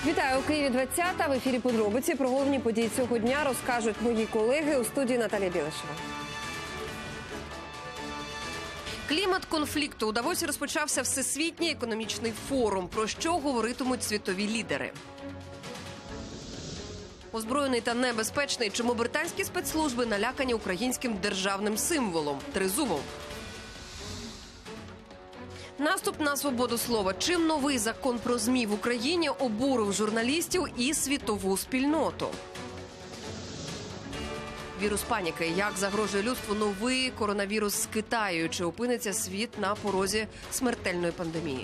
Вітаю, у Києві 20-та. В ефірі «Подробиці». Про головні події цього дня розкажуть мої колеги. У студії Наталія Білишева. Клімат конфлікту. У Давосі розпочався Всесвітній економічний форум. Про що говоритимуть світові лідери? Озброєний та небезпечний. Чому британські спецслужби налякані українським державним символом – тризубом? Наступ на свободу слова. Чим новий закон про ЗМІ в Україні обурив журналістів і світову спільноту? Вірус паніки. Як загрожує людству новий коронавірус з Китаю? Чи опиниться світ на порозі смертельної пандемії?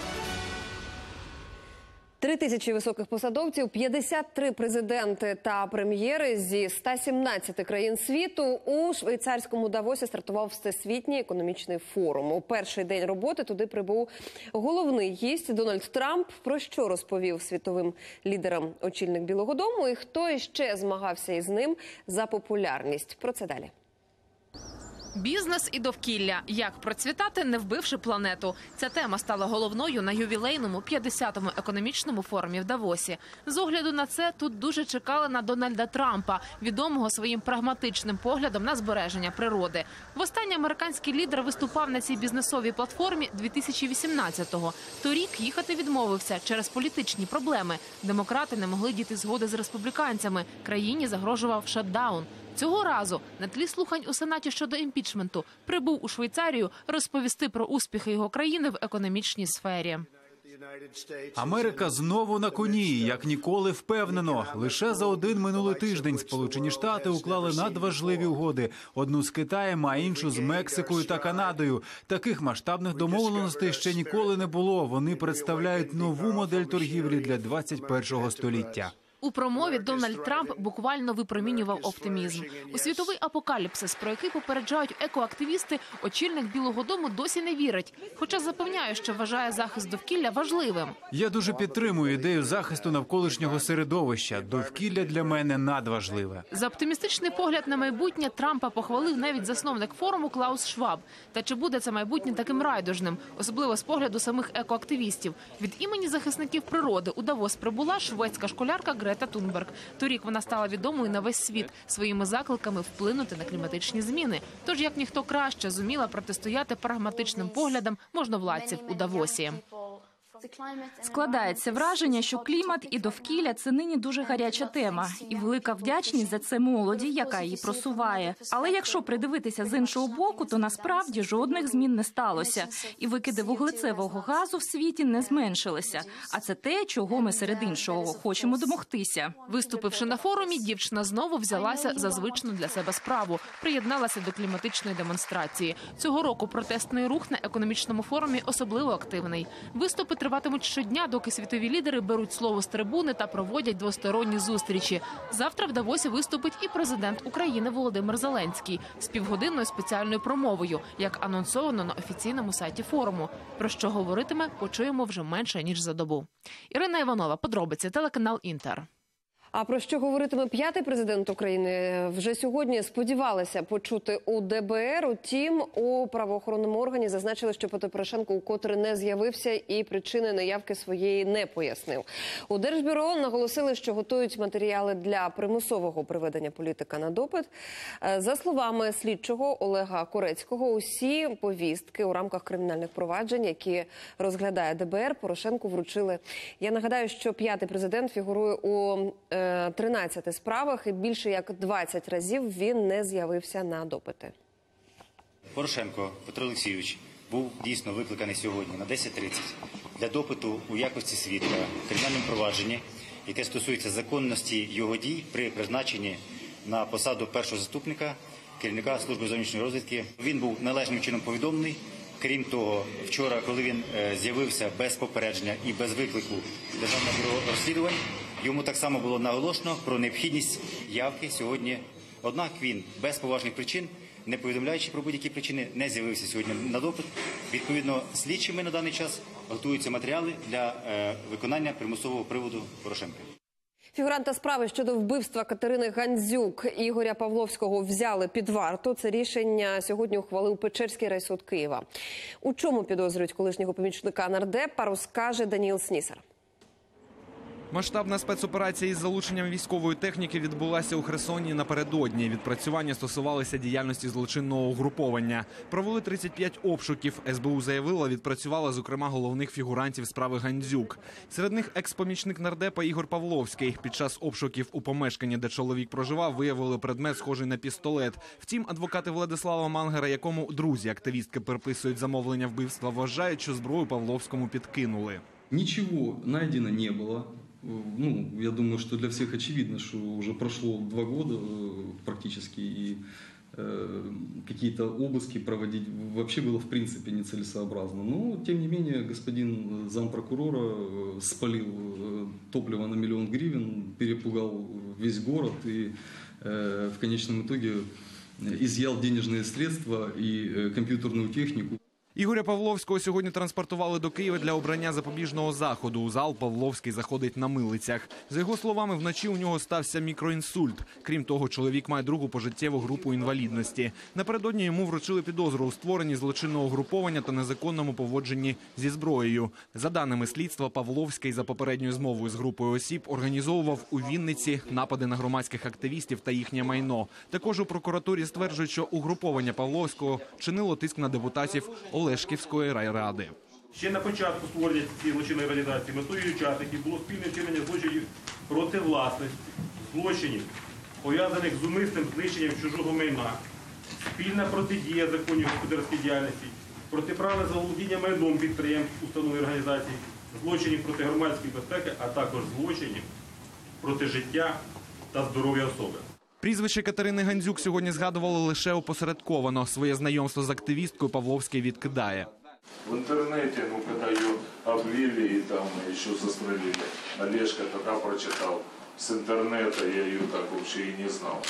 3000 високих посадовців, 53 президенти та прем'єри зі 117 країн світу. У швейцарському Давосі стартував Всесвітній економічний форум. У перший день роботи туди прибув головний гість Дональд Трамп. Про що розповів світовим лідерам очільник Білого дому і хто іще змагався із ним за популярність. Про це далі. Бізнес і довкілля. Як процвітати, не вбивши планету. Ця тема стала головною на ювілейному 50-му економічному форумі в Давосі. З огляду на це, тут дуже чекали на Дональда Трампа, відомого своїм прагматичним поглядом на збереження природи. Востаннє американський лідер виступав на цій бізнесовій платформі 2018-го. Торік їхати відмовився через політичні проблеми. Демократи не могли дійти згоди з республіканцями. Країні загрожував шатдаун. Цього разу на тлі слухань у Сенаті щодо імпічменту прибув у Швейцарію розповісти про успіхи його країни в економічній сфері. Америка знову на коні, як ніколи впевнено. Лише за один минулий тиждень Сполучені Штати уклали надважливі угоди. Одну з Китаєм, а іншу з Мексикою та Канадою. Таких масштабних домовленостей ще ніколи не було. Вони представляють нову модель торгівлі для 21-го століття. У промові Дональд Трамп буквально випромінював оптимізм. У світовий апокаліпсис, про який попереджають екоактивісти, очільник Білого дому досі не вірить. Хоча запевняє, що вважає захист довкілля важливим. Я дуже підтримую ідею захисту навколишнього середовища. Довкілля для мене надважливе. За оптимістичний погляд на майбутнє Трампа похвалив навіть засновник форуму Клаус Шваб. Та чи буде це майбутнє таким райдужним? Особливо з погляду самих екоактивістів. Від імені захисників природи у Давос прибула шведська школярка Грета Тунберг. Торік вона стала відомою на весь світ своїми закликами вплинути на кліматичні зміни. Тож, як ніхто краще зуміла протистояти прагматичним поглядам можновладців у Давосі. Складається враження, що клімат і довкілля – це нині дуже гаряча тема. І велика вдячність за це молоді, яка її просуває. Але якщо придивитися з іншого боку, то насправді жодних змін не сталося. І викиди вуглецевого газу в світі не зменшилися. А це те, чого ми серед іншого хочемо домогтися. Виступивши на форумі, дівчина знову взялася за звичну для себе справу. Приєдналася до кліматичної демонстрації. Цього року протестний рух на економічному форумі особливо активний. Виступи триватимуть щодня, доки світові лідери беруть слово з трибуни та проводять двосторонні зустрічі. Завтра в Давосі виступить і президент України Володимир Зеленський з півгодинною спеціальною промовою, як анонсовано на офіційному сайті форуму. Про що говоритиме, почуємо вже менше, ніж за добу. Ірина Іванова, подробиці, телеканал «Інтер». А про що говоритиме п'ятий президент України, вже сьогодні сподівалися почути у ДБР. Утім, у правоохоронному органі зазначили, що Петро Порошенко укотре не з'явився і причини неявки своєї не пояснив. У Держбюро наголосили, що готують матеріали для примусового приведення політика на допит. За словами слідчого Олега Корецького, усі повістки у рамках кримінальних проваджень, які розглядає ДБР, Порошенку вручили. Я нагадаю, що п'ятий президент фігурує у 13 справах і більше як 20 разів він не з'явився на допити. Порошенко Петро Олексійович був дійсно викликаний сьогодні на 10:30 для допиту у якості свідка в кримінальному провадженні, яке стосується законності його дій при призначенні на посаду першого заступника керівника служби зовнішньої розвідки. Він був належним чином повідомлений. Крім того, вчора, коли він з'явився без попередження і без виклику Державного бюро розслідувань, йому так само було наголошено про необхідність явки сьогодні. Однак він без поважних причин, не повідомляючи про будь-які причини, не з'явився сьогодні на допит. Відповідно, слідчими на даний час готуються матеріали для виконання примусового приводу Порошенка. Фігуранта справи щодо вбивства Катерини Гандзюк Ігоря Павловського взяли під варту. Це рішення сьогодні ухвалив Печерський райсуд Києва. У чому підозрюють колишнього помічника нардепа, розкаже Даніїл Снісар. Масштабна спецоперація із залученням військової техніки відбулася у Херсоні напередодні. Відпрацювання стосувалися діяльності злочинного угруповання. Провели 35 обшуків. СБУ заявила, відпрацювала, зокрема, головних фігурантів справи Гандзюк. Серед них екс-помічник нардепа Ігор Павловський. Під час обшуків у помешканні, де чоловік проживав, виявили предмет, схожий на пістолет. Втім, адвокати Владислава Мангера, якому друзі активістки переписують замовлення вбивства, вважають, що зброю Павловському підкинули. Ничего найдено не было. Я думаю, что для всех очевидно, что уже прошло 2 года практически, и какие-то обыски проводить вообще было в принципе нецелесообразно. Но, тем не менее, господин зампрокурора спалил топливо на 1 000 000 гривен, перепугал весь город и в конечном итоге изъял денежные средства и компьютерную технику. Ігоря Павловського сьогодні транспортували до Києва для обрання запобіжного заходу. У зал Павловський заходить на милицях. За його словами, вночі у нього стався мікроінсульт. Крім того, чоловік має другу пожиттєву групу інвалідності. Напередодні йому вручили підозру у створенні злочинного угруповання та незаконному поводженні зі зброєю. За даними слідства, Павловський за попередньою змовою з групою осіб організовував у Вінниці напади на громадських активістів та їхнє майно. Також у прокуратурі стверджують, що угруповання Павловського чинило тиск на депутатів Олешківської райради. Ще на початку створення цієї злочинної організації метою учасників було спільне вчинення злочинів проти власності, злочинів, пов'язаних з умисним знищенням чужого майна, спільна протидія законів господарської діяльності, протиправне заволодіння майном підприємств, установ і організацій, злочинів проти громадської безпеки, а також злочинів проти життя та здоров'я особи. Прізвище Катерини Гандзюк сьогодні згадували лише опосередковано. Своє знайомство з активісткою Павловський відкидає. В интернете, когда ее обвели и там еще застрелили, Олежка тогда прочитал. С интернета я ее так вообще и не знал.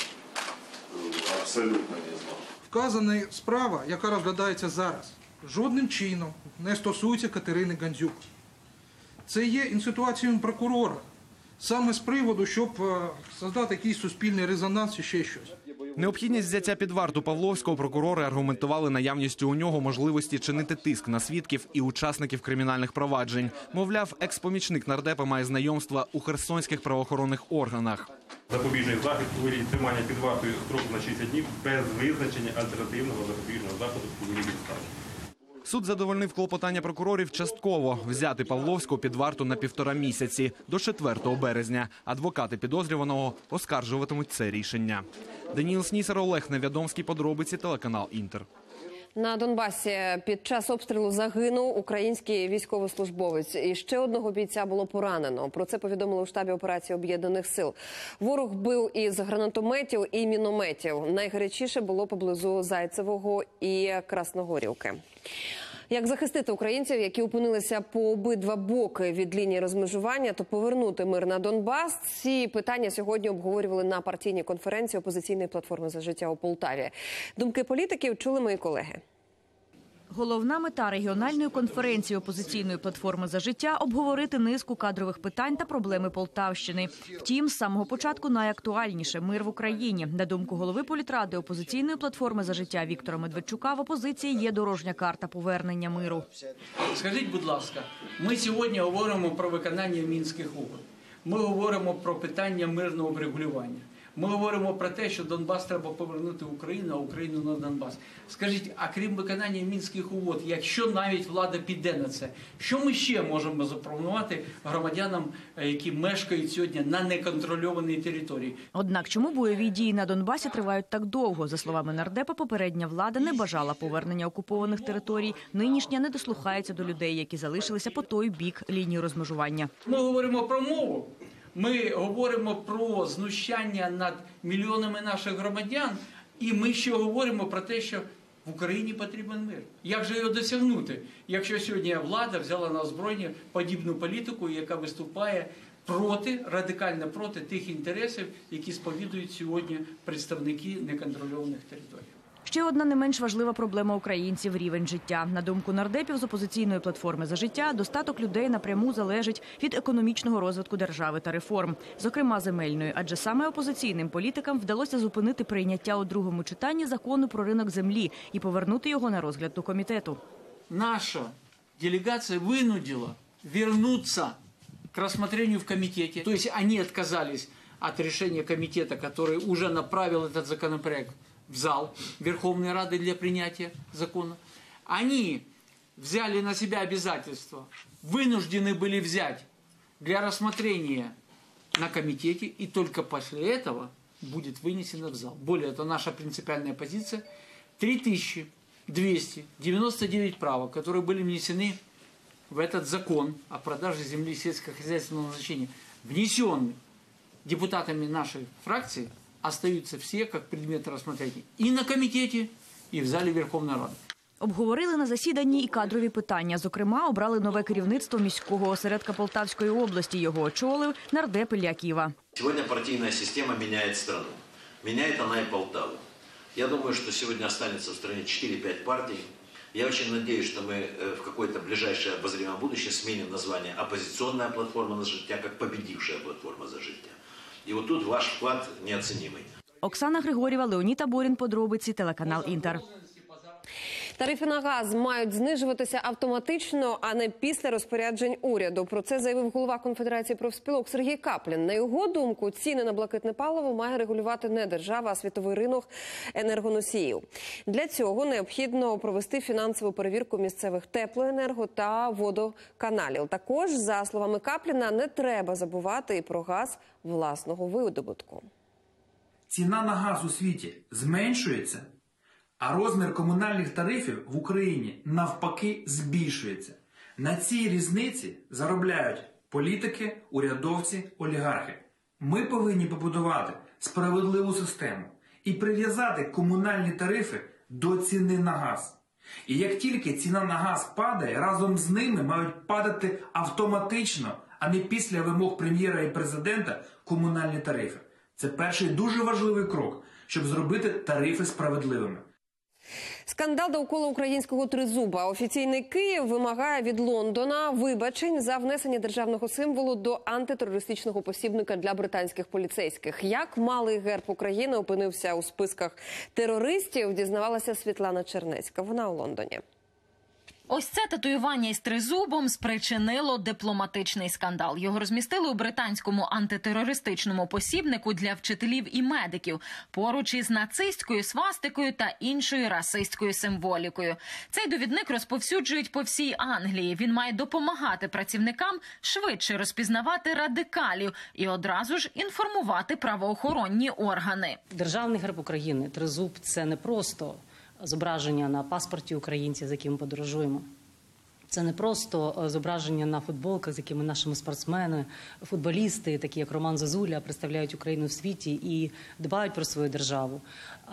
Абсолютно не знал. Вказана справа, яка розглядається зараз, жодним чином не стосується Катерини Гандзюк. Це є інситуацією прокурора. Саме з приводу, щоб створити якийсь суспільний резонанс і ще щось. Необхідність взяття під варту Павловського прокурори аргументували наявністю у нього можливості чинити тиск на свідків і учасників кримінальних проваджень. Мовляв, екс-помічник нардепа має знайомства у херсонських правоохоронних органах. Запобіжний захід у вигляді тримання під вартою строку на 60 днів без визначення альтернативного запобіжного заходу у вигляді відставки. Суд задовольнив клопотання прокурорів частково взяти Павловського під варту на 1,5 місяці до 4 березня. Адвокати підозрюваного оскаржуватимуть це рішення. Даніл Снісар, Олег Невядомський, подробиці, телеканал Інтер. На Донбасі під час обстрілу загинув український військовослужбовець. І ще одного бійця було поранено. Про це повідомили у штабі операції Об'єднаних сил. Ворог бив із гранатометів і мінометів. Найгарячіше було поблизу Зайцевого і Красногорівки. Як захистити українців, які опинилися по обидва боки від лінії розмежування, то повернути мир на Донбас? Ці питання сьогодні обговорювали на партійній конференції опозиційної платформи «За життя» у Полтаві. Думки політиків чули мої колеги. Головна мета регіональної конференції опозиційної платформи «За життя» – обговорити низку кадрових питань та проблеми Полтавщини. Втім, з самого початку найактуальніше – мир в Україні. На думку голови політради опозиційної платформи «За життя» Віктора Медведчука, в опозиції є дорожня карта повернення миру. Скажіть, будь ласка, ми сьогодні говоримо про виконання Мінських угод. Ми говоримо про питання мирного врегулювання. Ми говоримо про те, що Донбас треба повернути в Україну, а Україну на Донбас. Скажіть, а крім виконання Мінських угод, якщо навіть влада піде на це, що ми ще можемо запропонувати громадянам, які мешкають сьогодні на неконтрольованій території? Однак, чому бойові дії на Донбасі тривають так довго? За словами нардепа, попередня влада не бажала повернення окупованих територій. Нинішня не дослухається до людей, які залишилися по той бік лінії розмежування. Ми говоримо про мову. Ми говоримо про знущання над мільйонами наших громадян, і ми ще говоримо про те, що в Україні потрібен мир. Як же його досягнути, якщо сьогодні влада взяла на озброєння подібну політику, яка виступає радикально проти тих інтересів, які сповідують сьогодні представники неконтрольованих територій? Ще одна не менш важлива проблема українців – рівень життя. На думку нардепів з опозиційної платформи «За життя», достаток людей напряму залежить від економічного розвитку держави та реформ, зокрема земельної, адже саме опозиційним політикам вдалося зупинити прийняття у другому читанні закону про ринок землі і повернути його на розгляд до комітету. Наша делегация вынудила вернуться к рассмотрению в комитете. То есть они отказались от решения комитета, который уже направил этот законопроект в зал Верховной Рады для принятия закона. Они взяли на себя обязательства, вынуждены были взять для рассмотрения на комитете, и только после этого будет вынесено в зал. Более того, наша принципиальная позиция – 3299 правок, которые были внесены в этот закон о продаже земли сельскохозяйственного назначения, внесенные депутатами нашей фракции, остаются все как предмет рассмотрения и на комитете, и в зале Верховной Рады. Обговорили на засіданні і кадрові питання. Зокрема, обрали нове керівництво міського осередка Полтавської області. Його очолив нардеп Ілля Кива. Сегодня партийная система меняет страну. Меняет она и Полтаву. Я думаю, что сегодня останется в стране 4-5 партий. Я очень надеюсь, что мы в какое-то ближайшее обозримое будущее сменим название «Оппозиционная платформа за життя» как «Победившая платформа за життя». И вот тут ваш вклад неоценимый. Оксана Григорєва, Леонід Таборін, подробиці, телеканал «Інтер». Тарифи на газ мають знижуватися автоматично, а не після розпоряджень уряду. Про це заявив голова Конфедерації профспілок Сергій Каплін. На його думку, ціни на блакитне паливо має регулювати не держава, а світовий ринок енергоносіїв. Для цього необхідно провести фінансову перевірку місцевих теплоенерго та водоканалів. Також, за словами Капліна, не треба забувати і про газ власного видобутку. Ціна на газ у світі зменшується, а розмір комунальних тарифів в Україні навпаки збільшується. На цій різниці заробляють політики, урядовці, олігархи. Ми повинні побудувати справедливу систему і прив'язати комунальні тарифи до ціни на газ. І як тільки ціна на газ падає, разом з ними мають падати автоматично, а не після вимог прем'єра і президента комунальні тарифи. Це перший дуже важливий крок, щоб зробити тарифи справедливими. Скандал довкола українського тризуба. Офіційний Київ вимагає від Лондона вибачень за внесення державного символу до антитерористичного посібника для британських поліцейських. Як малий герб України опинився у списках терористів, дізнавалася Світлана Чернецька. Вона у Лондоні. Ось це татуювання із тризубом спричинило дипломатичний скандал. Його розмістили у британському антитерористичному посібнику для вчителів і медиків, поруч із нацистською свастикою та іншою расистською символікою. Цей довідник розповсюджують по всій Англії. Він має допомагати працівникам швидше розпізнавати радикалів і одразу ж інформувати правоохоронні органи. Державний герб України, тризуб – це не просто зображення на паспорті українців, з якими подорожуємо. Це не просто зображення на футболках, з якими нашими спортсмени, футболісти, такі як Роман Зозуля, представляють Україну в світі і дбають про свою державу.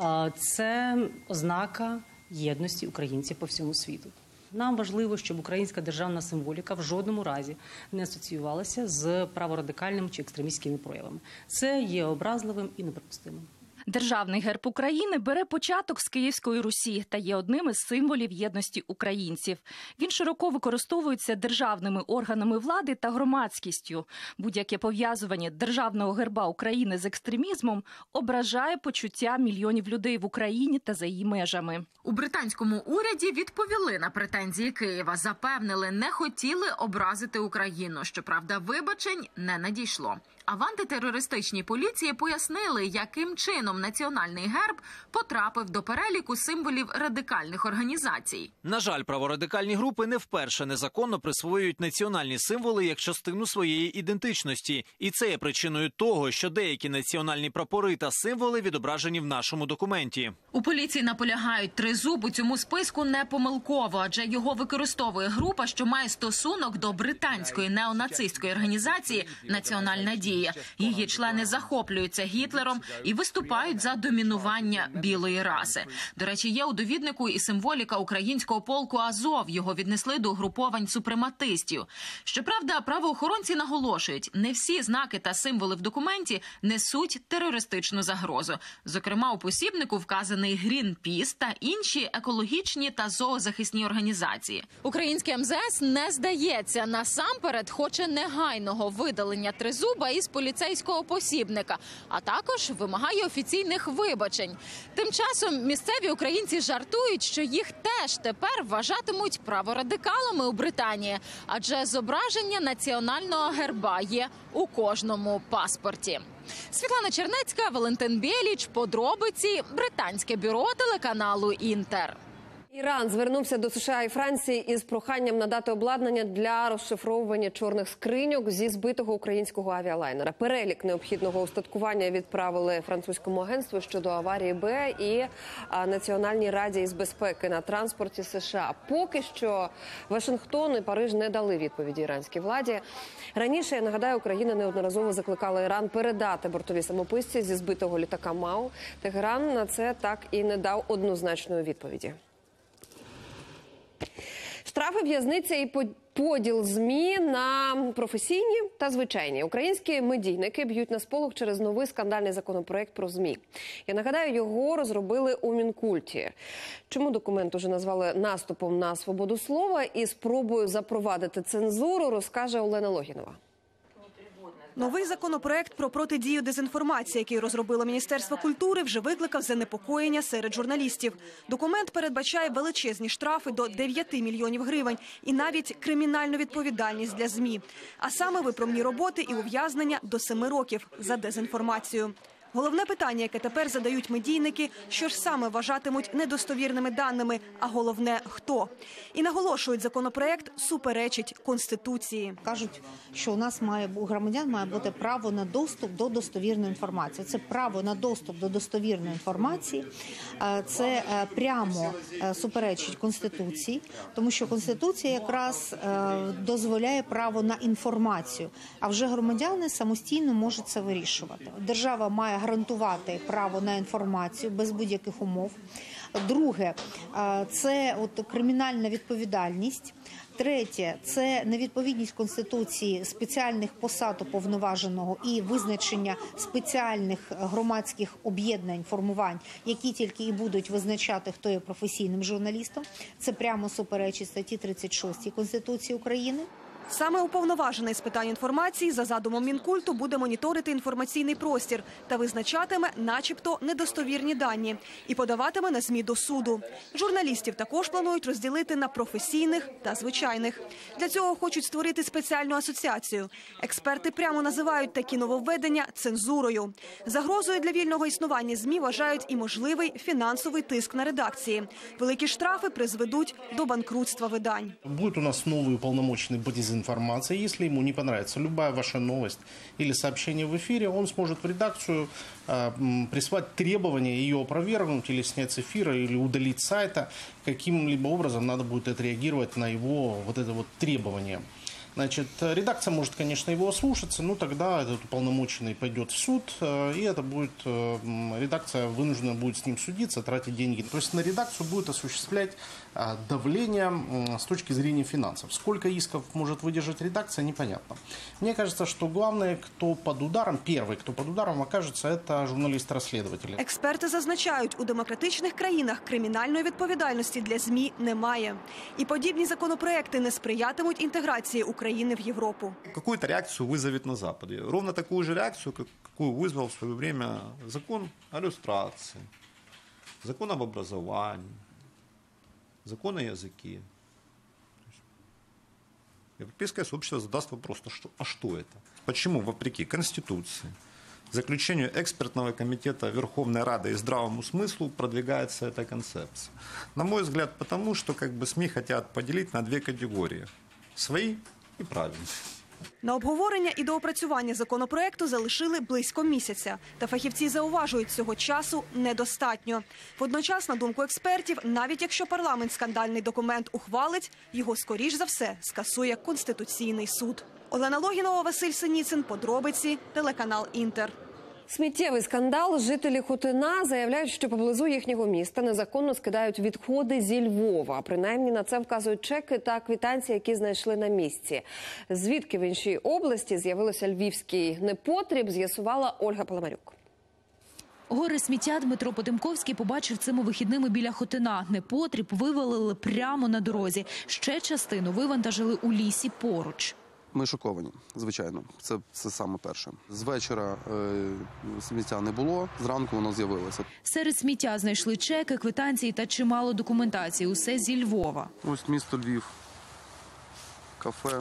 Це ознака єдності українців по всьому світу. Нам важливо, щоб українська державна символіка в жодному разі не асоціювалася з праворадикальними чи екстремістськими проявами. Це є образливим і неприпустимим. Державний герб України бере початок з Київської Русі та є одним із символів єдності українців. Він широко використовується державними органами влади та громадськістю. Будь-яке пов'язування державного герба України з екстремізмом ображає почуття мільйонів людей в Україні та за її межами. У британському уряді відповіли на претензії Києва. Запевнили, не хотіли образити Україну. Щоправда, вибачень не надійшло. А в антитерористичній поліції пояснили, яким чином національний герб потрапив до переліку символів радикальних організацій. На жаль, праворадикальні групи не вперше незаконно присвоюють національні символи як частину своєї ідентичності. І це є причиною того, що деякі національні прапори та символи відображені в нашому документі. У поліції наполягають, тризуб у цьому списку не помилково, адже його використовує група, що має стосунок до британської неонацистської організації «Національна дія». Її члени захоплюються Гітлером і виступають за домінування білої раси. До речі, є у довіднику і символіка українського полку «Азов». Його віднесли до угруповань супрематистів. Щоправда, правоохоронці наголошують, не всі знаки та символи в документі несуть терористичну загрозу. Зокрема, у посібнику вказаний Грінпіс та інші екологічні та зоозахисні організації. Українське МЗС не здається. Насамперед хоче негайного видалення тризуба із якогось поліцейського посібника, а також вимагає офіційних вибачень. Тим часом місцеві українці жартують, що їх теж тепер вважатимуть праворадикалами у Британії, адже зображення національного герба є у кожному паспорті. Світлана Чернецька, Валентин Біліч, подробиці, британське бюро телеканалу «Інтер». Іран звернувся до США і Франції із проханням надати обладнання для розшифровування чорних скриньок зі збитого українського авіалайнера. Перелік необхідного устаткування відправили французькому агентству щодо аварії БЕ і Національній раді із безпеки на транспорті США. Поки що Вашингтон і Париж не дали відповіді іранській владі. Раніше, я нагадаю, Україна неодноразово закликала Іран передати бортові самописці зі збитого літака МАУ. Тегеран на це так і не дав однозначної відповіді. Штрафи, в'язниця і поділ ЗМІ на професійні та звичайні. Українські медійники б'ють на сполох через новий скандальний законопроект про ЗМІ. Я нагадаю, його розробили у Мінкульті. Чому документ уже назвали наступом на свободу слова і спробою запровадити цензуру, розкаже Олена Логінова. Новий законопроект про протидію дезінформації, який розробило Міністерство культури, вже викликав занепокоєння серед журналістів. Документ передбачає величезні штрафи до 9 мільйонів гривень і навіть кримінальну відповідальність для ЗМІ. А саме виправні роботи і ув'язнення до 7 років за дезінформацію. Головне питання, яке тепер задають медійники, що ж саме вважатимуть недостовірними даними, а головне – хто. І наголошують, законопроект суперечить Конституції. Кажуть, що у нас у громадян має бути право на доступ до достовірної інформації. Це право на доступ до достовірної інформації, це прямо суперечить Конституції, тому що Конституція якраз дозволяє право на інформацію, а вже громадяни самостійно можуть це вирішувати. Держава має гарантувати право на інформацію без будь-яких умов. Друге – це кримінальна відповідальність. Третє – це невідповідність Конституції спеціальних посад уповноваженого і визначення спеціальних громадських об'єднань, формувань, які тільки і будуть визначати, хто є професійним журналістом. Це прямо суперечить статті 36 Конституції України. Саме уповноважений з питань інформації за задумом Мінкульту буде моніторити інформаційний простір та визначатиме начебто недостовірні дані і подаватиме на ЗМІ до суду. Журналістів також планують розділити на професійних та звичайних. Для цього хочуть створити спеціальну асоціацію. Експерти прямо називають такі нововведення цензурою. Загрозою для вільного існування ЗМІ вважають і можливий фінансовий тиск на редакції. Великі штрафи призведуть до банкрутства видань. Буде у нас новий уповномочений по дезінформації. Если ему не понравится любая ваша новость или сообщение в эфире, он сможет в редакцию прислать требования, ее опровергнуть или снять с эфира, или удалить с сайта. Каким-либо образом надо будет отреагировать на его требование. Значит, редакция может, конечно, его ослушаться, но тогда этот уполномоченный пойдет в суд, и это будет, редакция вынуждена будет с ним судиться, тратить деньги. То есть на редакцию будет осуществлять давление с точки зрения финансов. Сколько исков может выдержать редакция, непонятно. Мне кажется, что главное, кто под ударом, первый, кто под ударом окажется, это журналісти-розслідувачі. Експерти зазначають, у демократичних країнах кримінальної відповідальності для ЗМІ немає. І подібні законопроекти не сприятимуть інтеграції України в Європу. Какую-то реакцию вызовет на Западе. Ровно такую же реакцию, какую вызвал в свое время закон о люстрации, закон об образовании, закон о языке. Европейское сообщество задаст вопрос, а что это? Почему, вопреки Конституции, заключению экспертного комитета Верховной Рады и здравому смыслу продвигается эта концепция? На мой взгляд, потому что СМИ хотят поделить на две категории – свои и правильные. На обговорення і доопрацювання законопроекту залишили близько місяця. Та фахівці зауважують, цього часу недостатньо. Водночас, на думку експертів, навіть якщо парламент скандальний документ ухвалить, його, скоріш за все, скасує Конституційний суд. Олена Логінова, Василь Синіцин, подробиці, телеканал «Інтер». Сміттєвий скандал. Жителі Хотина заявляють, що поблизу їхнього міста незаконно скидають відходи зі Львова. Принаймні на це вказують чеки та квитанції, які знайшли на місці. Звідки в іншій області з'явився львівський непотріб, з'ясувала Ольга Паламарюк. Гори сміття Дмитро Потемковський побачив цими вихідними біля Хотина. Непотріб вивалили прямо на дорозі. Ще частину вивантажили у лісі поруч. Ми шоковані, звичайно. Це саме перше. З вечора сміття не було, зранку воно з'явилося. Серед сміття знайшли чеки, квитанції та чимало документації. Усе зі Львова. Ось місто Львів, кафе,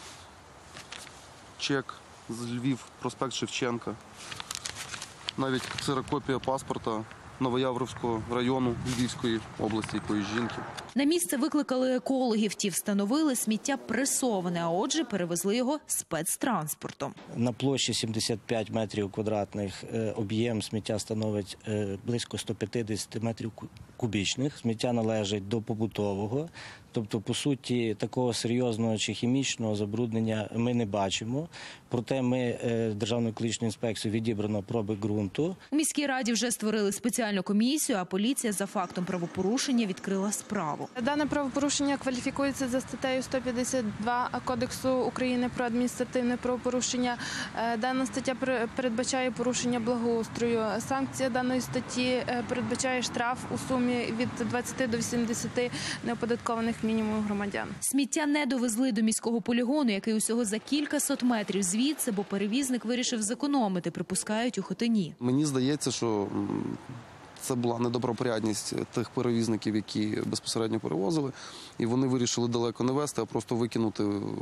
чек з Львів, проспект Шевченка. Навіть ксерокопія паспорта Новоявровського району Львівської області якоїсь жінки. На місце викликали екологів. Ті встановили, сміття пресоване, а отже перевезли його спецтранспортом. На площі 75 метрів квадратних об'єм сміття становить близько 150 метрів кубічних. Сміття належить до побутового. Тобто, по суті, такого серйозного чи хімічного забруднення ми не бачимо. Проте ми Державною екологічною інспекцією відібрано проби ґрунту. У міській раді вже створили спеціальну комісію, а поліція за фактом правопорушення відкрила справу. Дане правопорушення кваліфікується за статтею 152 Кодексу України про адміністративне правопорушення. Дана стаття передбачає порушення благоустрою. Санкція даної статті передбачає штраф у сумі від 20 до 80 неоподаткованих мінімумів громадян. Сміття не довезли до міського полігону, який усього за кількасот метрів звідси, бо перевізник вирішив зекономити, припускають у Хотині. Мені здається, що це була недобропорядність тих перевізників, які безпосередньо перевозили, і вони вирішили далеко не везти, а просто викинути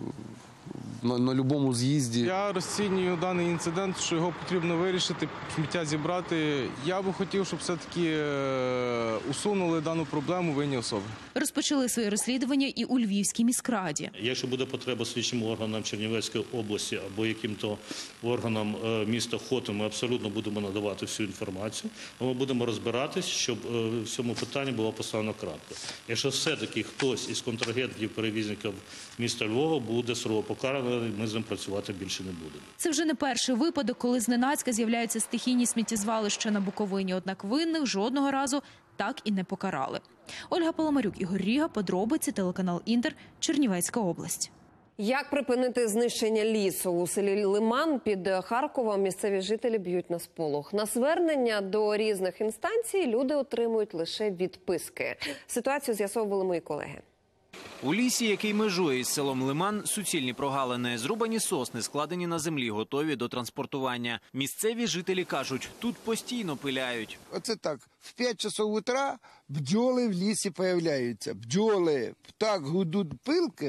на будь-якому з'їзді. Я розцінюю даний інцидент, що його потрібно вирішити, сміття зібрати. Я би хотів, щоб все-таки усунули дану проблему винні особи. Розпочали своє розслідування і у Львівській міськраді. Якщо буде потреба слідчим органам Чернівецької області або яким-то органам міста Хотин, ми абсолютно будемо надавати всю інформацію. Ми будемо розбиратись, щоб в цьому питанні була поставлена крапка. Якщо все-таки хтось із контрагентів перевізників міста Львова буде сурово покараний, ми з ним працювати більше не будемо. Це вже не перший випадок, коли зненацька з'являються стихійні сміттєзвалища на Буковині. Однак винних жодного разу так і не покарали. Ольга Паламарюк, Ігор Ріга, подробиці, телеканал Інтер, Чернівецька область. Як припинити знищення лісу? У селі Лиман під Харковом місцеві жителі б'ють на сполох. На звернення до різних інстанцій люди отримують лише відписки. Ситуацію з'ясовували мої колеги. У лісі, який межує із селом Лиман, суцільні прогалини. Зрубані сосни, складені на землі, готові до транспортування. Місцеві жителі кажуть, тут постійно пиляють. Оце так, в 5 часов утра бджоли в лісі появляються. Бджоли так гудуть пилки,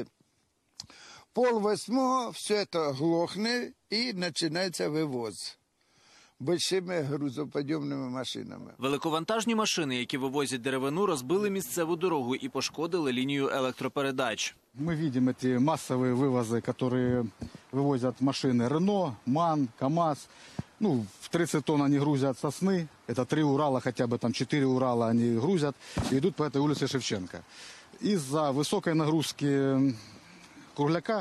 7:30 все це глохне і починається вивоз большими грузоподйомними машинами. Великовантажні машини, які вивозять деревину, розбили місцеву дорогу і пошкодили лінію електропередач. Мы видим эти массовые вывозы, которые вывозят машины Рено, МАН, КАМАЗ. В 30 тонн они грузят сосны. Это 3 Урала, хотя бы там 4 Урала они грузят и идут по этой улице Шевченко. Из-за высокой нагрузки кругляка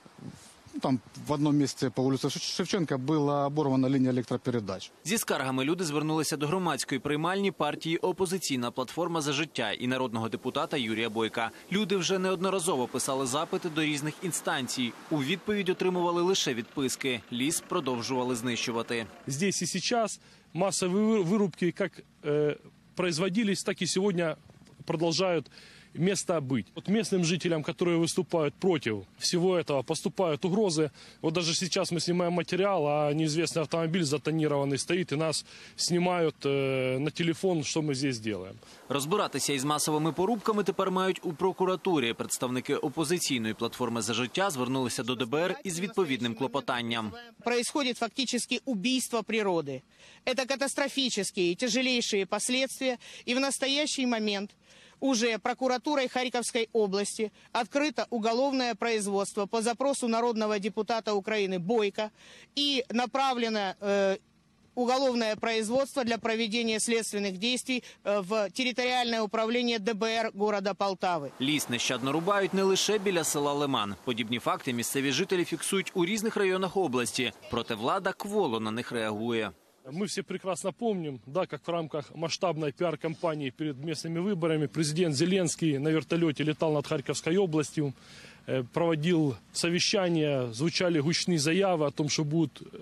там в одному місці по вулиці Шевченка була оборвана лінія електропередач. Зі скаргами люди звернулися до громадської приймальні партії «Опозиційна платформа за життя» і народного депутата Юрія Бойка. Люди вже неодноразово писали запити до різних інстанцій. У відповідь отримували лише відписки. Ліс продовжували знищувати. Здесь і зараз масові вирубки як производились, так і сьогодні продовжують место быть. Вот местным жителям, которые выступают против всего этого, поступают угрозы. Вот даже сейчас мы снимаем материал, а неизвестный автомобиль затонированный стоит, и нас снимают на телефон, что мы здесь делаем. Розбиратися із масовими порубками тепер мають у прокуратурі. Представники опозиційної платформи «За життя» звернулися до ДБР із відповідним клопотанням. Происходит фактически убийство природы. Это катастрофические и тяжелейшие последствия, и в настоящий момент уже прокуратурой Харьковской области открыто уголовное производство по запросу народного депутата Украины Бойко и направлено уголовное производство для проведения следственных действий в территориальное управление ДБР города Полтави. Ліс нещадно рубають не лише біля села Лиман. Подібні факти місцеві жителі фіксують у різних районах області. Проте влада кволо на них реагує. Мы все прекрасно помним, да, как в рамках масштабной пиар-кампании перед местными выборами президент Зеленский на вертолете летал над Харьковской областью, проводил совещания, звучали гучные заявы о том, что будут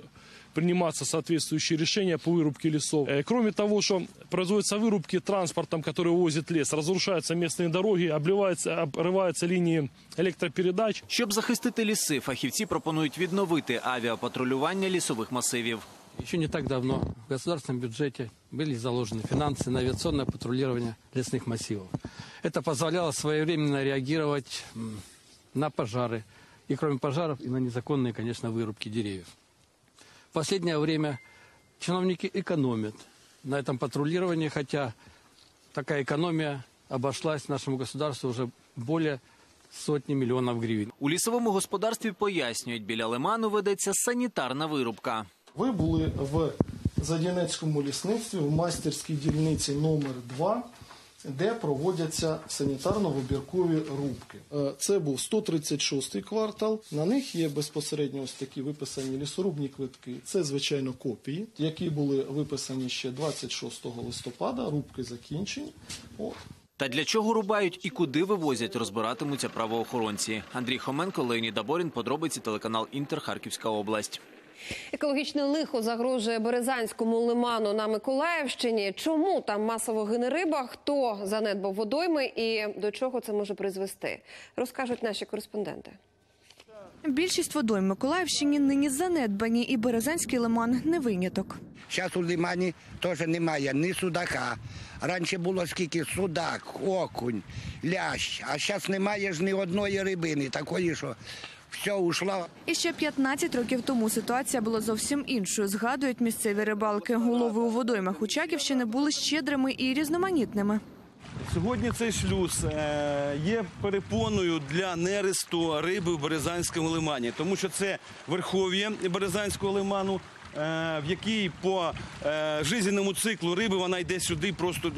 приниматься соответствующие решения по вырубке лесов. Кроме того, что производятся вырубки транспортом, который увозит лес, разрушаются местные дороги, обрываются линии електропередач. Щоб захистити ліси, фахівці пропонують відновити авіапатрулювання лісових масивів. Еще не так давно в государственном бюджете были заложены финансы на авиационное патрулирование лесных массивов. Это позволяло своевременно реагировать на пожары. И кроме пожаров, и на незаконные, конечно, вырубки деревьев. В последнее время чиновники экономят на этом патрулировании, хотя такая экономия обошлась нашему государству уже более сотні мільйонів гривень. У лісовому господарстві пояснюють, біля лиману ведеться санітарна вирубка. Ви були в Задянецькому лісництві в майстерській дільниці номер 2, де проводяться санітарно-вибіркові рубки. Це був 136-й квартал. На них є безпосередньо ось такі виписані лісорубні квитки. Це, звичайно, копії, які були виписані ще 26 листопада. Рубки закінчені. Та для чого рубають і куди вивозять, розбиратимуться правоохоронці. Андрій Хоменко, Леонід Аборін, подробиці, телеканал «Інтер», Харківська область. Екологічне лихо загрожує Березанському лиману на Миколаївщині. Чому там масово гине риба, хто занедбав водойми і до чого це може призвести, розкажуть наші кореспонденти. Більшість водойм Миколаївщині нині занедбані, і Березанський лиман не виняток. Зараз у лимані теж немає ні судака. Раніше було скільки судак, окунь, лящ, а зараз немає ж ні одної рибини, такої, що все ушло. І ще 15 років тому ситуація була зовсім іншою, згадують місцеві рибалки. Улови у водоймах Учаківщини були щедрими і різноманітними. Сьогодні цей шлюз є перепоною для нересту риби в Березанському лимані, тому що це верхов'я Березанського лиману, в якій по жизненному циклу риби вона йде сюди, просто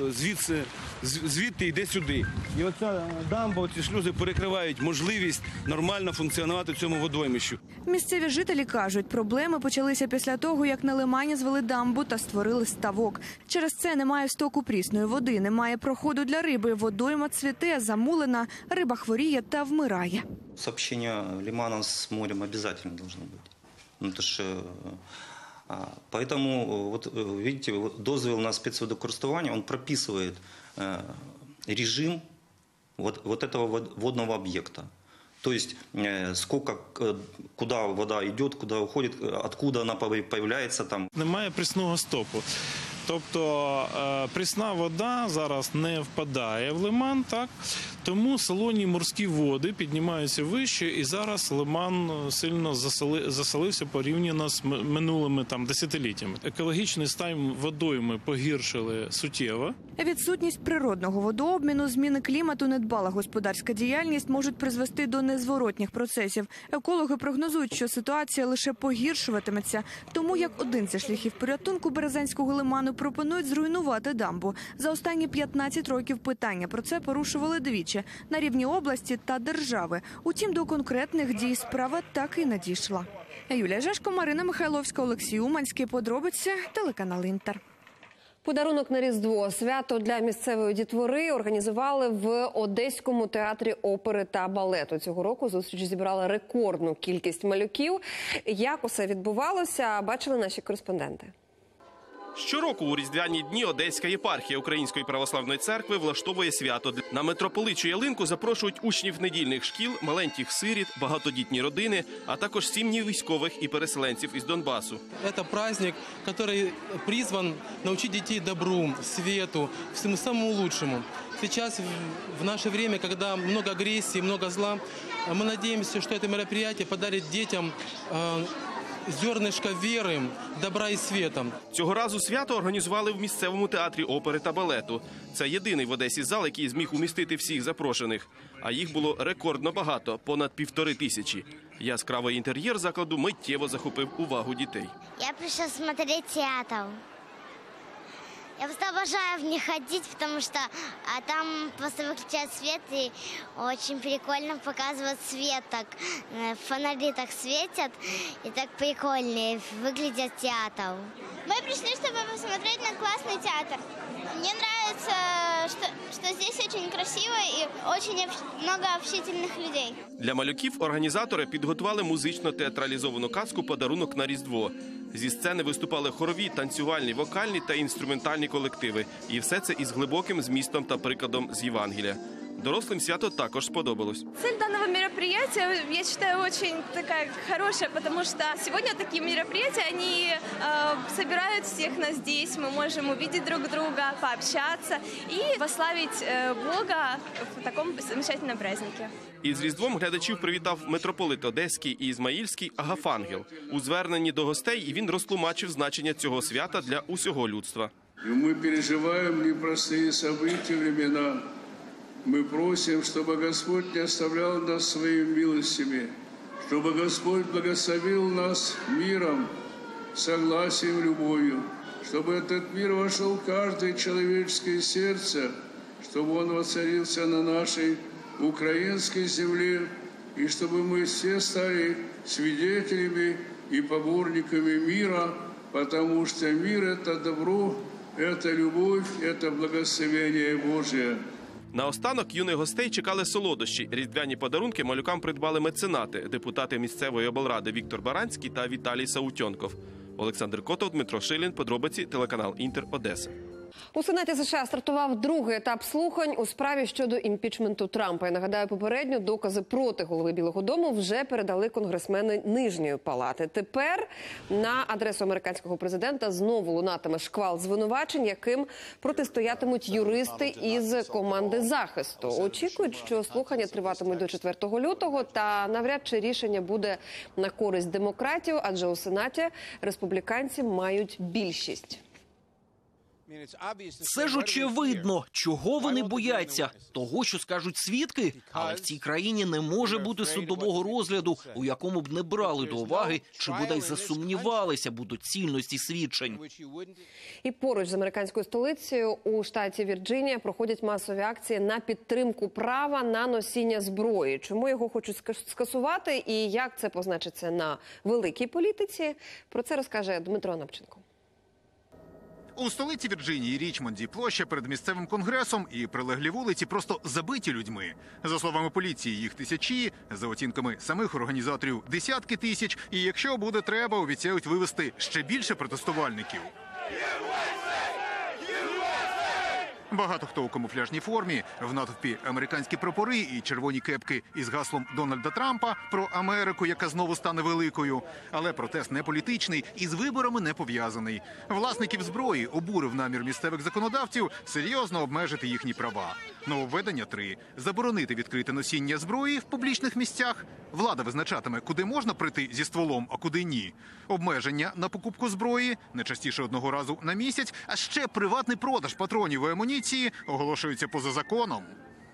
звідти йде сюди. І оця дамба, оці шлюзи перекривають можливість нормально функціонувати цьому водоймищу. Місцеві жителі кажуть, проблеми почалися після того, як на лимані звели дамбу та створили ставок. Через це немає стоку прісної води, немає проходу для риби, водойма цвіте, замулена, риба хворіє та вмирає. Сообщення лимана з морем обов'язково должно бути. Поэтому, вот видите, дозвол на спецводокористування, он прописывает режим вот этого водного объекта. То есть, сколько, куда вода идет, куда уходит, откуда она появляется там. Немає прісного стопу. Тобто прісна вода зараз не впадає в лиман, так? Тому солоні морські води піднімаються вище, і зараз лиман сильно засолився порівняно з минулими десятиліттями. Екологічний стан водойми погіршили суттєво. Відсутність природного водообміну, зміни клімату, недбала господарська діяльність можуть призвести до незворотніх процесів. Екологи прогнозують, що ситуація лише погіршуватиметься. Тому як один зі шляхів порятунку Березанського лиману пропонують зруйнувати дамбу. За останні 15 років питання про це порушували двічі – на рівні області та держави. Утім, до конкретних дій справа так і не дійшла. Юлія Жешко, Марина Михайловська, Олексій Уманський. Подробиці, телеканал «Інтер». Подарунок на Різдво. Свято для місцевої дітвори організували в Одеському театрі опери та балету. Цього року зустріч зібрала рекордну кількість малюків. Як усе відбувалося, бачили наші кореспонденти. Щороку у різдвяні дні Одеська єпархія Української православної церкви влаштовує свято. На митрополичу ялинку запрошують учнів недільних шкіл, маленьких сиріт, багатодітні родини, а також сім'ї військових і переселенців із Донбасу. Це праздник, який призван навчити дітей добру, світу, всьому самому лучшему. Сейчас, в наше время, когда много агрессии, много зла, мы надеемся, что это мероприятие подарит детям зернышко віри, добра і світу. Цього разу свято організували в місцевому театрі опери та балету. Це єдиний в Одесі зал, який зміг умістити всіх запрошених. А їх було рекордно багато – понад 1500. Яскравий інтер'єр закладу миттєво захопив увагу дітей. Я прийшла дивитися театр. Я просто обожаю в них ходить, потому что там просто выключают свет, и очень прикольно показывают свет, так фонари так светят, и так прикольнее выглядит театр. Мы пришли, чтобы посмотреть на классный театр. Мне нравится нравится, что здесь очень красиво и очень много общительных людей. Для малюків організатори підготували музично-театралізовану казку «Подарунок на Різдво». Зі сцени виступали хорові, танцювальні, вокальні та інструментальні колективи. І все це із глибоким змістом та прикладом з Євангелія. Дорослим свято також сподобалось. Цель данного мероприятия, я считаю, очень такая хорошая, потому что сегодня такие мероприятия, они собирают всех нас здесь, мы можем увидеть друг друга, пообщаться и прославить Бога в таком замечательном празднике. Із Різдвом глядачів привітав митрополит Одеський і Ізмаїльський Агафангел. У зверненні до гостей він розтлумачив значення цього свята для усього людства. Ми переживаємо непрості события, времена. Мы просим, чтобы Господь не оставлял нас своими милостями, чтобы Господь благословил нас миром, согласием, любовью, чтобы этот мир вошел в каждое человеческое сердце, чтобы он воцарился на нашей украинской земле, и чтобы мы все стали свидетелями и поборниками мира, потому что мир – это добро, это любовь, это благословение Божие. Наостанок юних гостей чекали солодощі. Різдвяні подарунки малюкам придбали меценати, депутати місцевої облради Віктор Баранський та Віталій Саутьонков. Олександр Котов, Дмитро Шилін, подробиці, телеканал Інтер, Одеса. У Сенаті США стартував другий етап слухань у справі щодо імпічменту Трампа. Я нагадаю, попередньо докази проти голови Білого дому вже передали конгресмени Нижньої палати. Тепер на адресу американського президента знову лунатиме шквал звинувачень, яким протистоятимуть юристи із команди захисту. Очікують, що слухання триватимуть до 4 лютого, та навряд чи рішення буде на користь демократів, адже у Сенаті республіканці мають більшість. Це ж очевидно. Чого вони бояться? Того, що скажуть свідки? Але в цій країні не може бути судового розгляду, у якому б не брали до уваги, чи бодай засумнівалися б у доцільності свідчень. І поруч з американською столицею у штаті Вірджинія проходять масові акції на підтримку права на носіння зброї. Чому його хочуть скасувати і як це позначиться на великій політиці? Про це розкаже Дмитро Анапченко. У столиці Вірджинії, Річмонді, площа перед місцевим конгресом і прилеглі вулиці просто забиті людьми. За словами поліції, їх тисячі, за оцінками самих організаторів – десятки тисяч, і якщо буде треба, обіцяють вивести ще більше протестувальників. Багато хто у камуфляжній формі, в натовпі американські прапори і червоні кепки із гаслом Дональда Трампа про Америку, яка знову стане великою. Але протест не політичний і з виборами не пов'язаний. Власників зброї обурив намір місцевих законодавців серйозно обмежити їхні права. Нововведення 3. Заборонити відкрите носіння зброї в публічних місцях. Влада визначатиме, куди можна прийти зі стволом, а куди ні. Обмеження на покупку зброї, не частіше одного разу на місяць, а ще приватний продаж патронів і амуніції оголошується поза законом.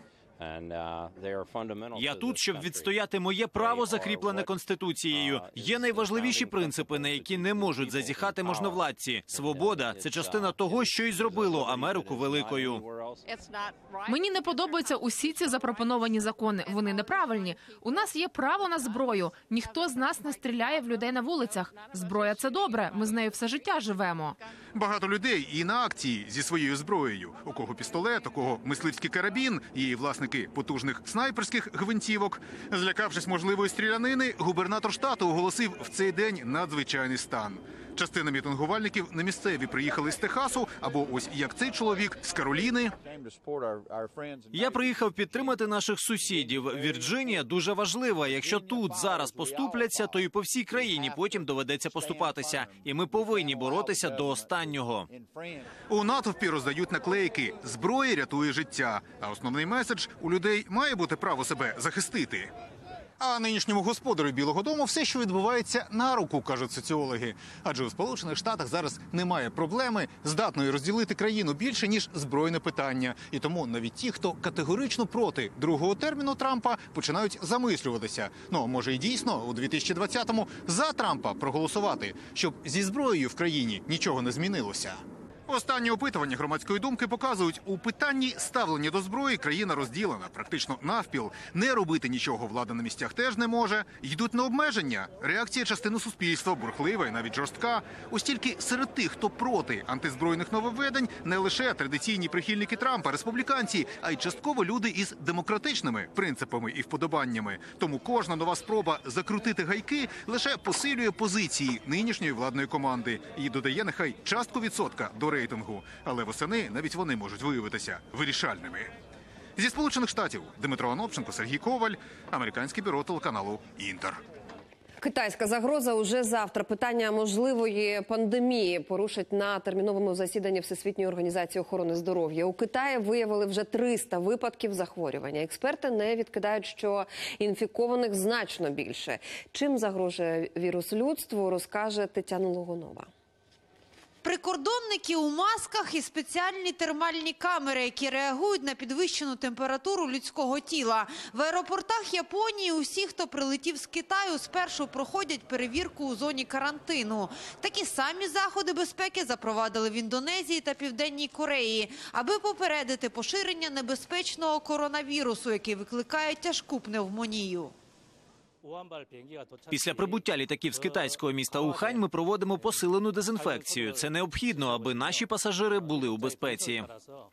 Я тут, щоб відстояти моє право, закріплене Конституцією. Є найважливіші принципи, на які не можуть зазіхати можновладці. Свобода – це частина того, що і зробило Америку великою. Мені не подобаються усі ці запропоновані закони. Вони неправильні. У нас є право на зброю. Ніхто з нас не стріляє в людей на вулицях. Зброя – це добре. Ми з нею все життя живемо. Багато людей і на акції зі своєю зброєю. У кого пістолет, у кого мисливський карабін і власники потужних снайперських гвинтівок. Злякавшись можливої стрілянини, губернатор штату оголосив в цей день надзвичайний стан. Частина мітингувальників не місцеві приїхали з Техасу, або ось як цей чоловік з Кароліни. Я приїхав підтримати наших сусідів. Вірджинія дуже важлива. Якщо тут зараз поступляться, то і по всій країні потім доведеться поступатися. І ми повинні боротися до останнього. У натовпі роздають наклейки «Зброя рятує життя», а основний меседж – у людей має бути право себе захистити. А нинішньому господарю Білого дому все, що відбувається, на руку, кажуть соціологи. Адже у Сполучених Штатах зараз немає проблеми, здатної розділити країну більше, ніж збройне питання. І тому навіть ті, хто категорично проти другого терміну Трампа, починають замислюватися. Ну, може і дійсно у 2020-му за Трампа проголосувати, щоб зі зброєю в країні нічого не змінилося. Останні опитування громадської думки показують, у питанні ставлення до зброї країна розділена, практично навпіл. Не робити нічого влада на місцях теж не може. Йдуть на обмеження. Реакція частини суспільства бурхлива і навіть жорстка. Оскільки серед тих, хто проти антизбройних нововведень, не лише традиційні прихильники Трампа, республіканці, а й частково люди із демократичними принципами і вподобаннями. Тому кожна нова спроба закрутити гайки лише посилює позиції нинішньої владної команди і додає нехай частку відсотка до рейтингу. Але восени навіть вони можуть виявитися вирішальними. Зі Сполучених Штатів Дмитро Анопченко, Сергій Коваль, американське бюро телеканалу «Інтер». Китайська загроза уже завтра. Питання можливої пандемії порушать на терміновому засіданні Всесвітньої організації охорони здоров'я. У Китаї виявили вже 300 випадків захворювання. Експерти не відкидають, що інфікованих значно більше. Чим загрожує вірус людству, розкаже Тетяна Логунова. Прикордонники у масках і спеціальні термальні камери, які реагують на підвищену температуру людського тіла. В аеропортах Японії усі, хто прилетів з Китаю, спершу проходять перевірку у зоні карантину. Такі самі заходи безпеки запровадили в Індонезії та Південній Кореї, аби попередити поширення небезпечного коронавірусу, який викликає тяжку пневмонію. Після прибуття літаків з китайського міста Ухань ми проводимо посилену дезінфекцію. Це необхідно, аби наші пасажири були у безпеці.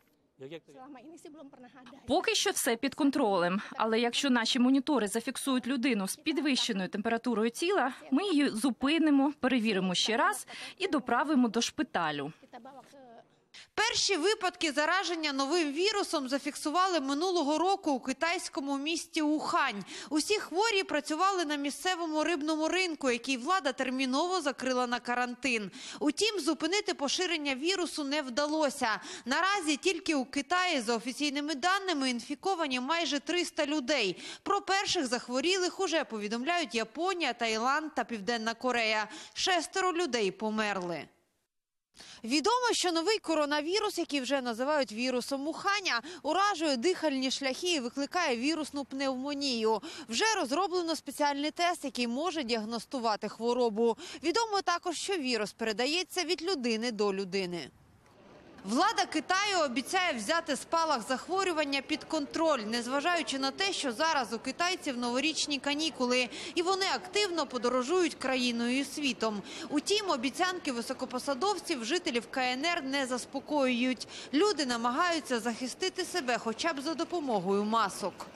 Поки що все під контролем. Але якщо наші монітори зафіксують людину з підвищеною температурою тіла, ми її зупинимо, перевіримо ще раз і доправимо до шпиталю. Перші випадки зараження новим вірусом зафіксували минулого року у китайському місті Ухань. Усі хворі працювали на місцевому рибному ринку, який влада терміново закрила на карантин. Утім, зупинити поширення вірусу не вдалося. Наразі тільки у Китаї, за офіційними даними, інфіковані майже 300 людей. Про перших захворілих уже повідомляють Японія, Таїланд та Південна Корея. 6 людей померли. Відомо, що новий коронавірус, який вже називають вірусом Уханя, уражує дихальні шляхи і викликає вірусну пневмонію. Вже розроблено спеціальний тест, який може діагностувати хворобу. Відомо також, що вірус передається від людини до людини. Влада Китаю обіцяє взяти спалах захворювання під контроль, незважаючи на те, що зараз у китайців новорічні канікули, і вони активно подорожують країною і світом. Утім, обіцянки високопосадовців жителів КНР не заспокоюють. Люди намагаються захистити себе хоча б за допомогою масок.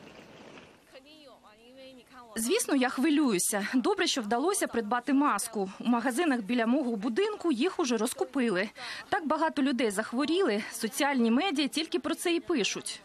Звісно, я хвилююся. Добре, що вдалося придбати маску. У магазинах біля мого будинку їх уже розкупили. Так багато людей захворіли, соціальні медіа тільки про це і пишуть.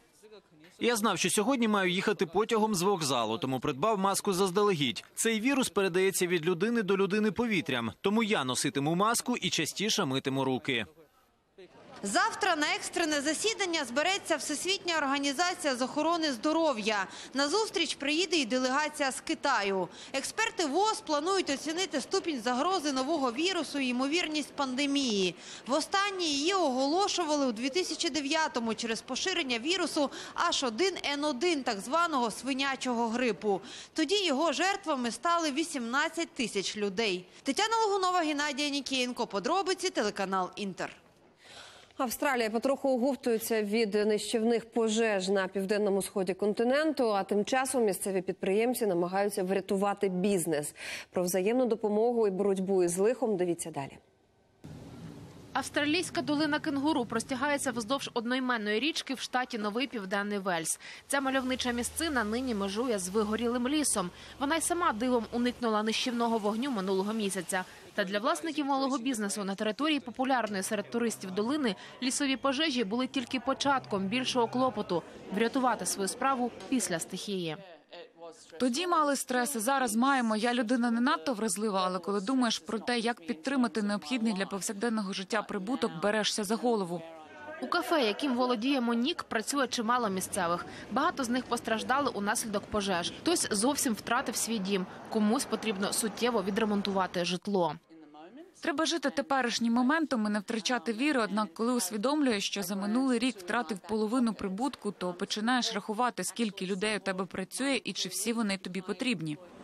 Я знав, що сьогодні маю їхати потягом з вокзалу, тому придбав маску заздалегідь. Цей вірус передається від людини до людини повітрям, тому я носитиму маску і частіше митиму руки. Завтра на екстрене засідання збереться Всесвітня організація з охорони здоров'я. На зустріч приїде і делегація з Китаю. Експерти ВОЗ планують оцінити ступінь загрози нового вірусу і ймовірність пандемії. Востаннє її оголошували у 2009-му через поширення вірусу H1N1, так званого свинячого грипу. Тоді його жертвами стали 18 тисяч людей. Тетяна Логунова, Геннадій Нікієнко. Подробиці, телеканал «Інтер». Австралія потроху оговтується від нищівних пожеж на південному сході континенту, а тим часом місцеві підприємці намагаються врятувати бізнес. Про взаємну допомогу і боротьбу із лихом дивіться далі. Австралійська долина кенгуру простягається вздовж одноіменної річки в штаті Новий Південний Вельс. Ця мальовнича місцина нині межує з вигорілим лісом. Вона й сама дивом уникнула нищівного вогню минулого місяця. Та для власників малого бізнесу на території популярної серед туристів долини лісові пожежі були тільки початком більшого клопоту – врятувати свою справу після стихії. Тоді мали стреси, зараз маємо. Я людина не надто вразлива, але коли думаєш про те, як підтримати необхідний для повсякденного життя прибуток, берешся за голову. У кафе, яким володіє Монік, працює чимало місцевих. Багато з них постраждали унаслідок пожеж. Хтось зовсім втратив свій дім. Комусь потрібно суттєво відремонтувати житло. Треба жити теперішнім моментом і не втрачати віри, однак коли усвідомлюєш, що за минулий рік втратив половину прибутку, то починаєш рахувати, скільки людей у тебе працює і чи всі вони тобі потрібні.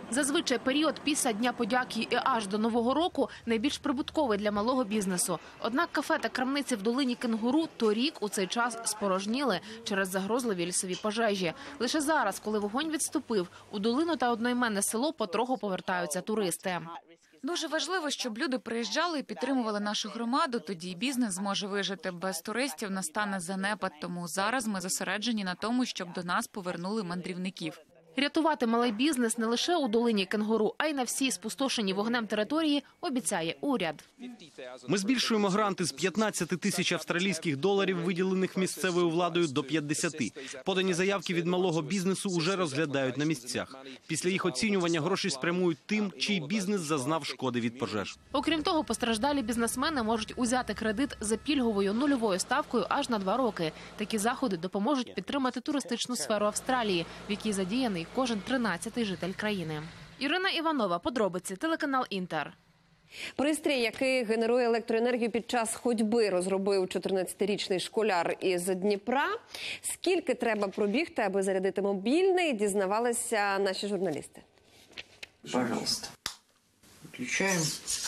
Зазвичай період після Дня подяки і аж до Нового року найбільш прибутковий для малого бізнесу. Однак кафе та крамниці в долині Кенгуру торік у цей час спорожніли через загрозливі лісові пожежі. Лише зараз, коли вогонь відступив, у долину та одноіменне село потроху повертаються туристи. Дуже важливо, щоб люди приїжджали і підтримували нашу громаду, тоді бізнес зможе вижити. Без туристів настане занепад, тому зараз ми зосереджені на тому, щоб до нас повернули мандрівників. Рятувати малий бізнес не лише у долині Кенгуру, а й на всій спустошеній вогнем території, обіцяє уряд. Ми збільшуємо гранти з 15 тисяч австралійських доларів, виділених місцевою владою, до 50. Подані заявки від малого бізнесу уже розглядають на місцях. Після їх оцінювання гроші спрямують тим, чий бізнес зазнав шкоди від пожеж. Окрім того, постраждалі бізнесмени можуть узяти кредит за пільговою нульовою ставкою аж на 2 роки. Такі заходи допоможуть підтримати туристичну сферу Австралії, в якій задіяний кожен 13-й житель країни. Ірина Іванова, подробиці, телеканал Інтер. Пристрій, який генерує електроенергію під час ходьби, розробив 14-річний школяр із Дніпра. Скільки треба пробігти, аби зарядити мобільний, дізнавалися наші журналісти. Пожалуйста. Включаем.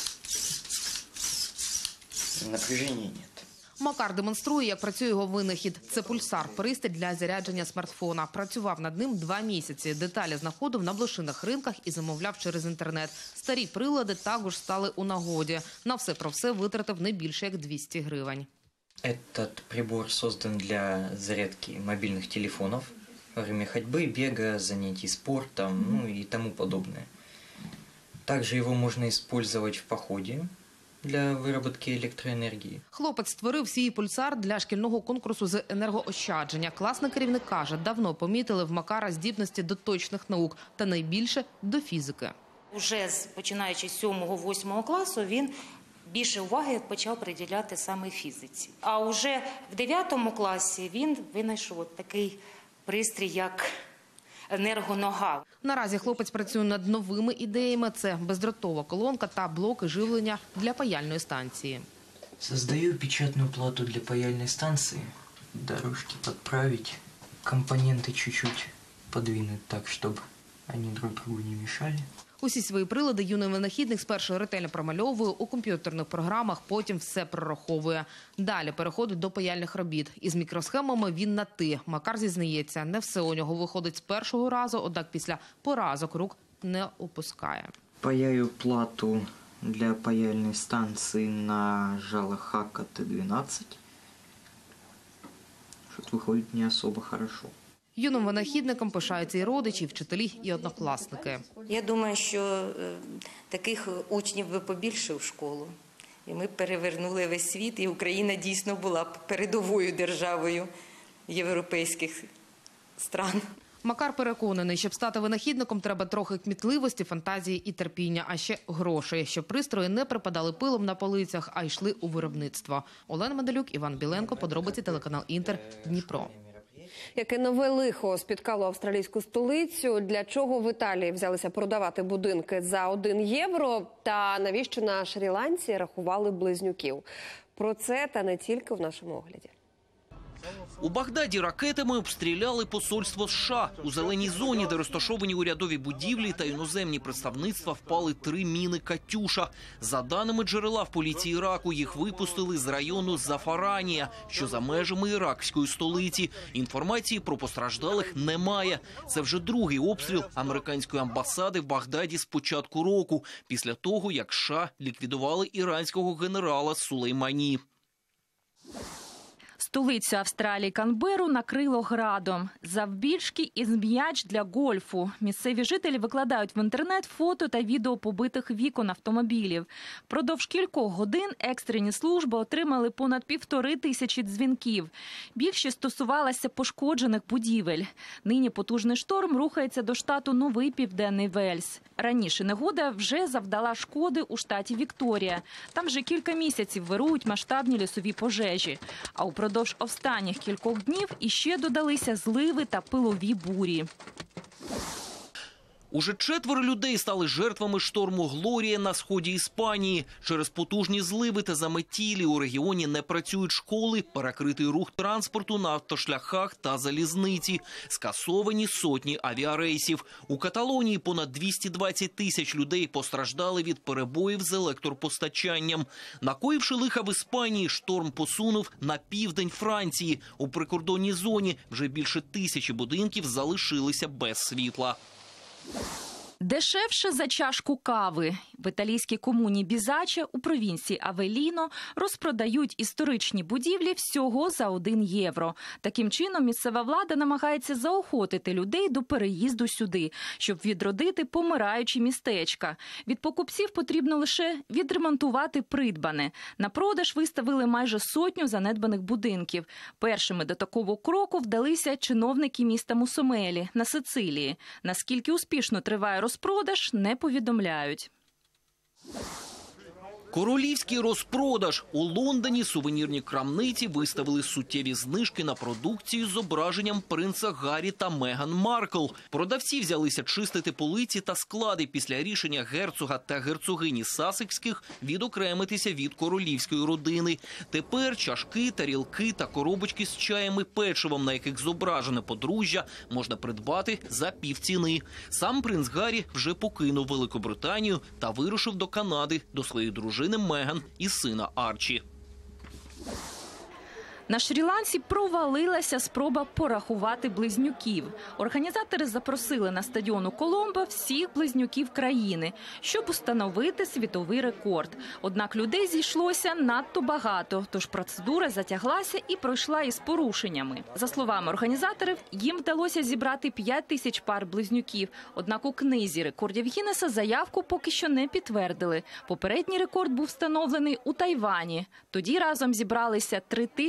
Напряжения нет. Макар демонструє, як працює його винахід. Це пульсар, пристрій для зарядження смартфона. Працював над ним 2 місяці. Деталі знаходив на блошиних ринках і замовляв через інтернет. Старі прилади також стали у нагоді. На все про все витратив не більше як 200 гривень. Этот прибор создан для зарядки мобильных телефонов во время ходьбы, бега, занятий спортом, и тому подобное. Также его можно использовать в походе для виробітки електроенергії. Хлопець створив свій пульсар для шкільного конкурсу з енергоощадження. Класний керівник каже, давно помітили в Макара здібності до точних наук та найбільше до фізики. Уже починаючи з 7-8 класу він більше уваги почав приділяти саме фізиці. А вже в 9 класі він винайшов такий пристрій, як енергонога. Наразі хлопець працює над новими ідеями. Це бездротова колонка та блоки живлення для паяльної станції. Создаю печатную плату для паяльной станции. Дорожки подправить, компоненты чуть-чуть подвинуть так, чтобы они друг другу не мешали. Усі свої прилади юний винахідник спершу ретельно промальовує у комп'ютерних програмах, потім все прораховує. Далі переходить до паяльних робіт. Із мікросхемами він на «ти». Макар зізнається, не все у нього виходить з першого разу, однак після поразок рук не опускає. Паяю плату для паяльной станции на жало Хака Т-12. Что-то выходит не особо хорошо. Юним винахідником пишаються і родичі, і вчителі, і однокласники. Я думаю, що таких учнів би побільше в школу. І ми перевернули весь світ, і Україна дійсно була передовою державою європейських стран. Макар переконаний, щоб стати винахідником, треба трохи кмітливості, фантазії і терпіння, а ще грошей, щоб пристрої не припадали пилом на полицях, а йшли у виробництво. Олена Медалюк, Іван Біленко, подробиці, телеканал Інтер, Дніпро. Яке нове лихо спіткало австралійську столицю? Для чого в Італії взялися продавати будинки за 1 євро? Та навіщо на Шрі-Ланці рахували близнюків? Про це та не тільки в нашому огляді. У Багдаді ракетами обстріляли посольство США. У зеленій зоні, де розташовані урядові будівлі та іноземні представництва, впали 3 міни «Катюша». За даними джерела в поліції Іраку, їх випустили з району Зафаранія, що за межами іракської столиці. Інформації про постраждалих немає. Це вже другий обстріл американської амбасади в Багдаді з початку року, після того, як США ліквідували іранського генерала Сулеймані. Столицю Австралії Канберу накрило градом. Завбільшки із м'яч для гольфу. Місцеві жителі викладають в інтернет фото та відео побитих вікон автомобілів. Продовж кількох годин екстрені служби отримали понад 1500 дзвінків. Більшість стосувалася пошкоджених будівель. Нині потужний шторм рухається до штату Новий Південний Вельс. Раніше негода вже завдала шкоди у штаті Вікторія. Там вже кілька місяців вирують масштабні лісові пожежі. А упродовж останніх кількох днів іще додалися зливи та пилові бурі. Уже 4 людей стали жертвами шторму «Глорія» на сході Іспанії. Через потужні зливи та заметілі у регіоні не працюють школи, перекритий рух транспорту на автошляхах та залізниці. Скасовані сотні авіарейсів. У Каталонії понад 220 тисяч людей постраждали від перебоїв з електропостачанням. Накоївши лиха в Іспанії, шторм посунув на південь Франції. У прикордонній зоні вже більше 1000 будинків залишилися без світла. Дешевше за чашку кави. В італійській комуні Бізаче у провінції Авеліно розпродають історичні будівлі всього за 1 євро. Таким чином, місцева влада намагається заохотити людей до переїзду сюди, щоб відродити помираючі містечка. Від покупців потрібно лише відремонтувати придбане. На продаж виставили майже 100 занедбаних будинків. Першими до такого кроку вдалися чиновники міста Мусомелі на Сицилії. Наскільки успішно триває розпродаж, не повідомляють. Королівський розпродаж. У Лондоні сувенірні крамниці виставили суттєві знижки на продукцію з зображенням принца Гаррі та Меган Маркл. Продавці взялися чистити полиці та склади після рішення герцога та герцогині Сассекських відокремитися від королівської родини. Тепер чашки, тарілки та коробочки з чаєм і печивом, на яких зображене подружжя, можна придбати за півціни. Сам принц Гаррі вже покинув Великобританію та вирушив до Канади до своєї дружини Меган і сина Арчі. На Шрі-Ланці провалилася спроба порахувати близнюків. Організатори запросили на стадіон у Коломбо всіх близнюків країни, щоб установити світовий рекорд. Однак людей зійшлося надто багато, тож процедура затяглася і пройшла із порушеннями. За словами організаторів, їм вдалося зібрати 5000 пар близнюків. Однак у книзі рекордів Гіннеса заявку поки що не підтвердили. Попередній рекорд був встановлений у Тайвані. Тоді разом зібралися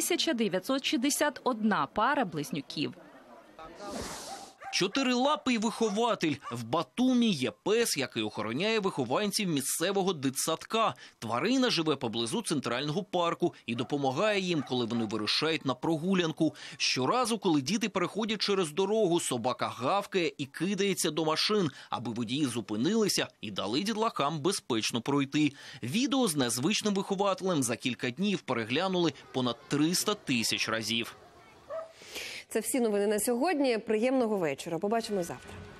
3961 пара близнюків. Чотирилапий вихователь. В Батумі є пес, який охороняє вихованців місцевого дитсадка. Тварина живе поблизу центрального парку і допомагає їм, коли вони вирушають на прогулянку. Щоразу, коли діти переходять через дорогу, собака гавкає і кидається до машин, аби водії зупинилися і дали дітлахам безпечно пройти. Відео з незвичним вихователем за кілька днів переглянули понад 300 тисяч разів. Це всі новини на сьогодні. Приємного вечора. Побачимо завтра.